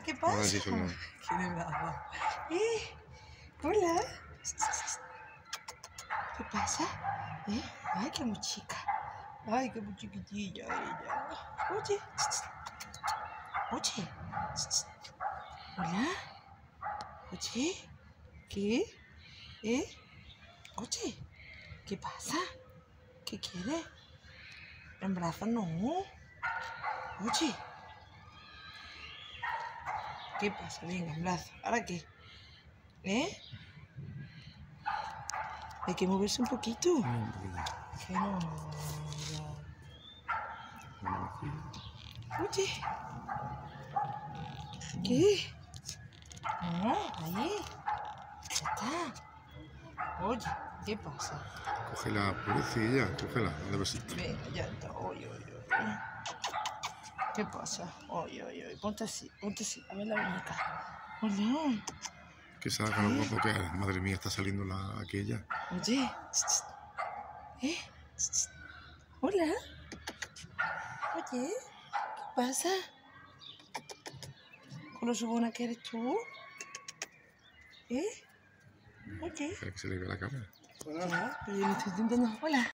¿Qué pasa? sí, ¿Qué de bravo? Hola. ¿Qué pasa? Ay, qué muy chica. Ay, qué muy chiquitilla ella. Oye. Oye. Hola. Oye. ¿Qué? Oye. ¿Qué pasa? ¿Qué quiere? En brazos no. Oye. ¿Qué pasa? Venga, en brazos. ¿Ahora qué? Hay que moverse un poquito. Que no. Oye. ¿Qué? No, ahí. Ya está. Oye, ¿qué pasa? Cógela, pobrecilla, cógela, dale besito. Venga, ya está. Oye. ¿Qué pasa? Oye. Ponte así. A ver la muñeca. Hola. Que salga lo guapo que eres. Madre mía, está saliendo aquella. Oye. Hola. Oye, ¿qué pasa? ¿Con lo subona que eres tú? Oye. Espera que se le vea la cámara. Ya, pero yo le estoy intentando. Hola.